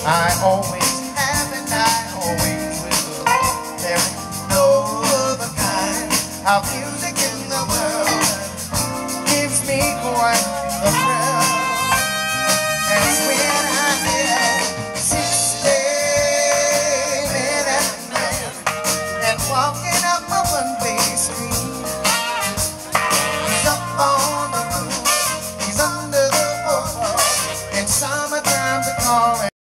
I always have and I always will. There ain't no other kind. How beautiful.